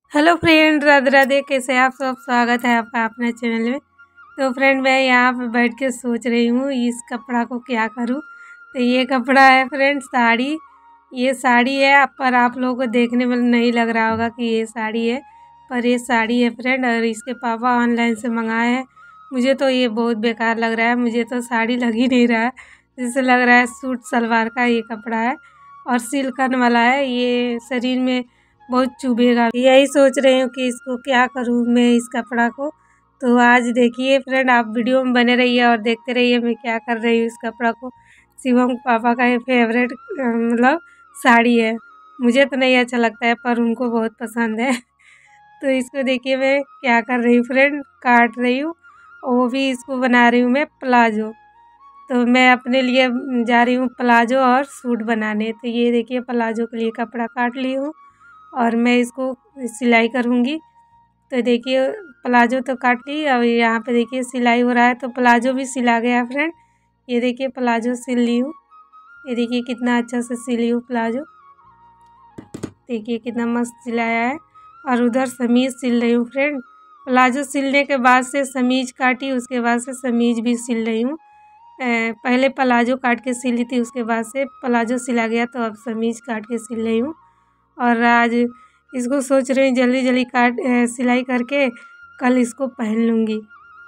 Hello friend, Radhe Radhe. कैसे आप सब? स्वागत है आपका अपने चैनल में। तो फ्रेंड, मैं यहाँ पे बैठ के सोच रही हूँ इस कपड़ा को क्या करूँ। तो ये कपड़ा है फ्रेंड साड़ी। ये साड़ी है, पर आप लोगों को देखने में नहीं लग रहा होगा कि ये साड़ी है, पर ये साड़ी है फ्रेंड। और इसके पापा ऑनलाइन से मंगाए हैं। मुझे तो ये बहुत बेकार लग रहा है। मुझे तो साड़ी लग ही नहीं रहा है, जैसे लग रहा है सूट सलवार का ये कपड़ा है और सिल्कन वाला है। ये शरीर में बहुत चुभेगा। यही सोच रही हूँ कि इसको क्या करूँ मैं इस कपड़ा को। तो आज देखिए फ्रेंड, आप वीडियो में बने रहिए और देखते रहिए मैं क्या कर रही हूँ इस कपड़ा को। शिवम पापा का ये फेवरेट मतलब साड़ी है। मुझे तो नहीं अच्छा लगता है, पर उनको बहुत पसंद है। तो इसको देखिए मैं क्या कर रही हूँ फ्रेंड, काट रही हूँ और वो भी इसको बना रही हूँ मैं प्लाजो। तो मैं अपने लिए जा रही हूँ प्लाजो और सूट बनाने। तो ये देखिए प्लाजो के लिए कपड़ा काट ली हूँ और मैं इसको सिलाई करूँगी। तो देखिए प्लाजो तो काट ली, और यहाँ पे देखिए सिलाई हो रहा है। तो प्लाजो भी सिला गया फ्रेंड। ये देखिए प्लाजो सिल ली हूँ। ये देखिए कितना अच्छा से सिली हूँ प्लाजो। देखिए कितना मस्त सिलाया है। और उधर समीज़ सिल रही हूँ फ्रेंड। प्लाजो सिलने के बाद से समीज़ काटी, उसके बाद से समीज़ भी सिल रही हूँ। पहले प्लाजो काट के सिली थी, उसके बाद से प्लाजो सिला गया, तो अब समीज़ काट के सिल रही हूँ। और आज इसको सोच रही हूँ जल्दी जल्दी सिलाई करके कल इसको पहन लूँगी।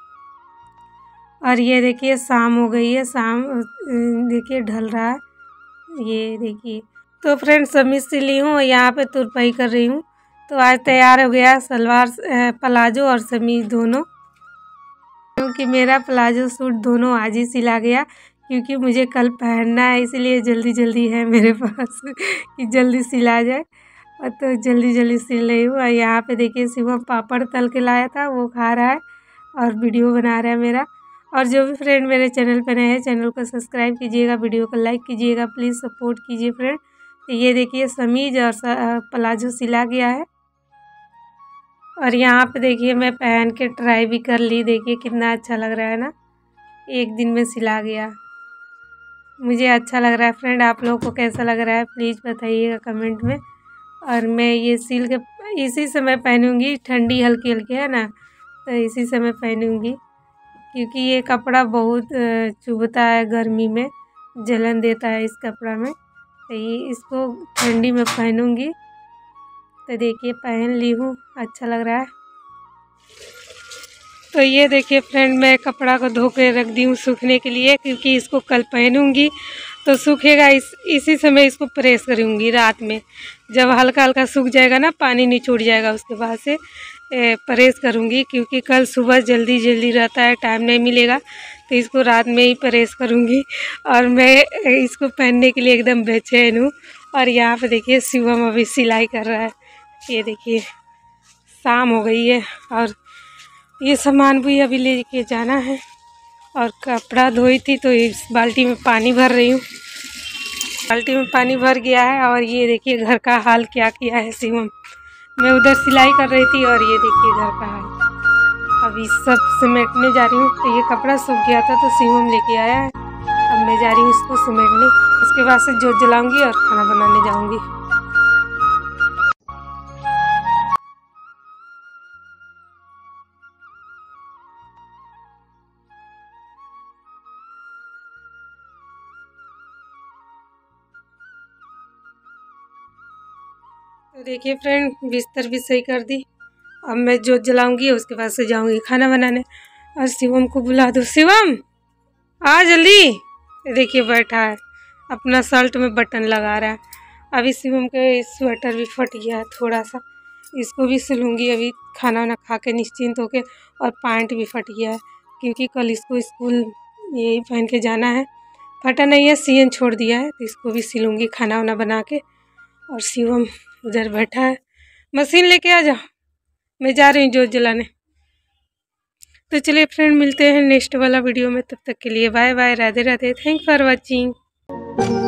और ये देखिए शाम हो गई है, शाम देखिए ढल रहा है। ये देखिए तो फ्रेंड समीज़ सिली हूँ और यहाँ पे तुरपाई कर रही हूँ। तो आज तैयार हो गया सलवार प्लाजो और समीज़ दोनों। क्योंकि मेरा प्लाजो सूट दोनों आज ही सिला गया, क्योंकि मुझे कल पहनना है, इसलिए जल्दी जल्दी है मेरे पास कि जल्दी सिला जाए। और तो जल्दी जल्दी सिल रही हूँ। और यहाँ पे देखिए शिवम पापड़ तल के लाया था, वो खा रहा है और वीडियो बना रहा है मेरा। और जो भी फ्रेंड मेरे चैनल पर नए हैं, चैनल को सब्सक्राइब कीजिएगा, वीडियो को लाइक कीजिएगा, प्लीज़ सपोर्ट कीजिए फ्रेंड। तो ये देखिए समीज़ और प्लाजो सिला गया है। और यहाँ पे देखिए मैं पहन के ट्राई भी कर ली। देखिए कितना अच्छा लग रहा है ना, एक दिन में सिला गया। मुझे अच्छा लग रहा है फ्रेंड। आप लोगों को कैसा लग रहा है प्लीज़ बताइएगा कमेंट में। और मैं ये सिल के इसी समय पहनूंगी, ठंडी हल्की हल्की है ना, तो इसी समय पहनूंगी। क्योंकि ये कपड़ा बहुत चुभता है, गर्मी में जलन देता है इस कपड़ा में। तो ये इसको ठंडी में पहनूंगी। तो देखिए पहन ली हूँ, अच्छा लग रहा है। तो ये देखिए फ्रेंड, मैं कपड़ा को धो के रख दी हूँ सूखने के लिए, क्योंकि इसको कल पहनूंगी तो सूखेगा। इसी समय इसको प्रेस करूँगी रात में। जब हल्का हल्का सूख जाएगा ना, पानी निचोड़ जाएगा, उसके बाद से प्रेस करूँगी। क्योंकि कल सुबह जल्दी जल्दी रहता है, टाइम नहीं मिलेगा, तो इसको रात में ही प्रेस करूँगी। और मैं इसको पहनने के लिए एकदम बेचैन हूँ। और यहाँ पे देखिए शिवम अभी सिलाई कर रहा है। ये देखिए शाम हो गई है और ये सामान भी अभी लेके जाना है। और कपड़ा धोई थी तो इस बाल्टी में पानी भर रही हूँ। बाल्टी में पानी भर गया है। और ये देखिए घर का हाल क्या किया है शिवम। मैं उधर सिलाई कर रही थी और ये देखिए घर का हाल। अभी सब समेटने जा रही हूँ। तो ये कपड़ा सूख गया था तो शिवम लेके आया है। अब मैं जा रही हूँ इसको समेटने। उसके बाद से जोत जलाऊँगी और खाना बनाने जाऊँगी। तो देखिए फ्रेंड, बिस्तर भी सही कर दी। अब मैं जोत जलाऊंगी, उसके बाद से जाऊंगी खाना बनाने। और शिवम को बुला दो। शिवम आ जल्दी। ये देखिए बैठा है, अपना शर्ट में बटन लगा रहा है। अभी शिवम के स्वेटर भी फट गया है थोड़ा सा, इसको भी सिलूँगी अभी खाना वाना खा के निश्चिंत होके। और पैंट भी फट गया है, क्योंकि कल इसको स्कूल यही पहन के जाना है। फटा नहीं है, सियन छोड़ दिया है, तो इसको भी सिलूँगी खाना वाना बना के। और शिवम उधर बैठा है। मशीन लेके आ जाओ, मैं जा रही हूँ जोत जलाने। तो चलिए फ्रेंड, मिलते हैं नेक्स्ट वाला वीडियो में। तब तक के लिए bye bye, Radhe Radhe, thank for watching.